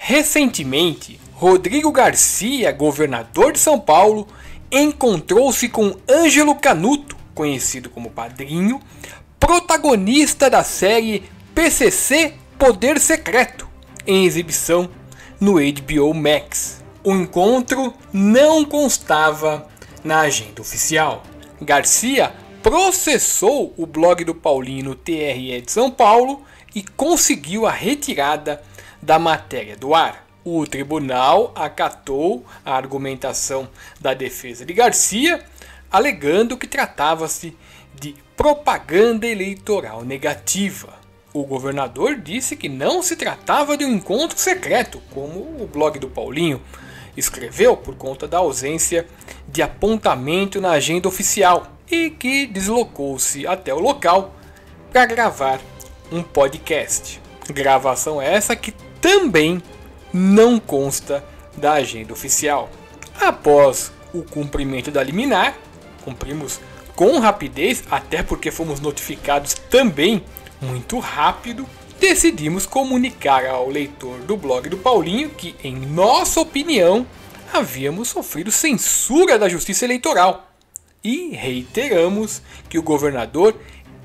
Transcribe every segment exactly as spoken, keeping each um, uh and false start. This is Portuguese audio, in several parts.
Recentemente, Rodrigo Garcia, governador de São Paulo, encontrou-se com Ângelo Canuto, conhecido como Padrinho, protagonista da série P C C Poder Secreto, em exibição no H B O Max. O encontro não constava na agenda oficial. Garcia processou o blog do Paulinho no T R E de São Paulo e conseguiu a retirada da matéria do ar. O tribunal acatou a argumentação da defesa de Garcia, alegando que tratava-se de propaganda eleitoral negativa. O governador disse que não se tratava de um encontro secreto, como o blog do Paulinho escreveu, por conta da ausência de apontamento na agenda oficial, e que deslocou-se até o local para gravar um podcast. Gravação essa que também não consta da agenda oficial. Após o cumprimento da liminar, cumprimos com rapidez, até porque fomos notificados também muito rápido, decidimos comunicar ao leitor do blog do Paulinho que, em nossa opinião, havíamos sofrido censura da Justiça Eleitoral. E reiteramos que o governador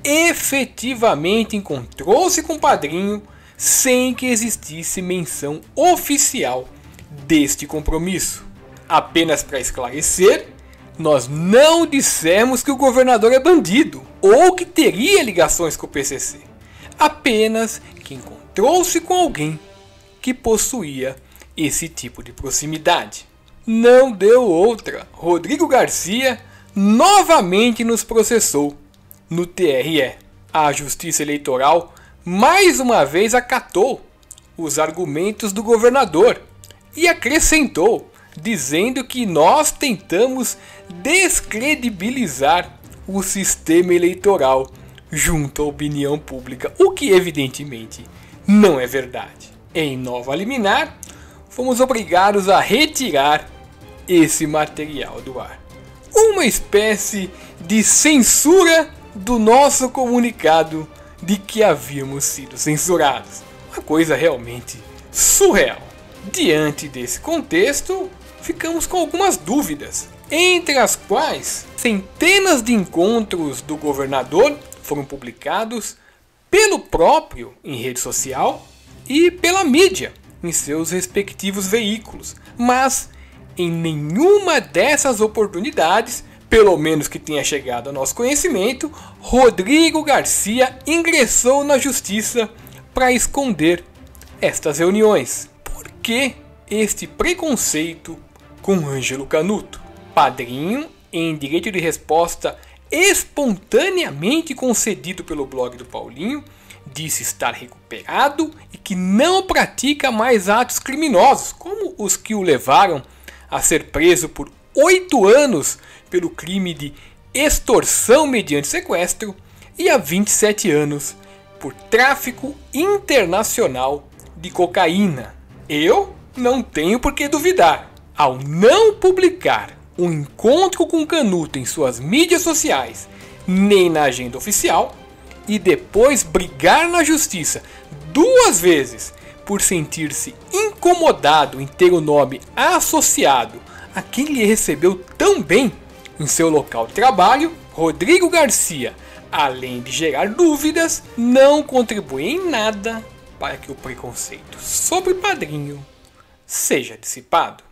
efetivamente encontrou-se com o Padrinho sem que existisse menção oficial deste compromisso. Apenas para esclarecer, nós não dissemos que o governador é bandido ou que teria ligações com o P C C. Apenas que encontrou-se com alguém que possuía esse tipo de proximidade. Não deu outra. Rodrigo Garcia novamente nos processou no T R E. A Justiça Eleitoral mais uma vez acatou os argumentos do governador e acrescentou, dizendo que nós tentamos descredibilizar o sistema eleitoral junto à opinião pública, o que evidentemente não é verdade. Em nova liminar, fomos obrigados a retirar esse material do ar. Uma espécie de censura do nosso comunicado de que havíamos sido censurados. Uma coisa realmente surreal. Diante desse contexto, ficamos com algumas dúvidas, entre as quais centenas de encontros do governador foram publicados pelo próprio em rede social e pela mídia em seus respectivos veículos, mas em nenhuma dessas oportunidades, pelo menos que tenha chegado ao nosso conhecimento, Rodrigo Garcia ingressou na justiça para esconder estas reuniões. Por que este preconceito com Ângelo Canuto? Padrinho, em direito de resposta espontaneamente concedido pelo blog do Paulinho, disse estar recuperado e que não pratica mais atos criminosos, como os que o levaram a ser preso por oito anos pelo crime de extorsão mediante sequestro e há vinte e sete anos por tráfico internacional de cocaína. Eu não tenho por que duvidar. Ao não publicar um encontro com Canuto em suas mídias sociais, nem na agenda oficial, e depois brigar na justiça duas vezes por sentir-se incomodado em ter o nome associado a quem lhe recebeu tão bem em seu local de trabalho, Rodrigo Garcia, além de gerar dúvidas, não contribui em nada para que o preconceito sobre Padrinho seja dissipado.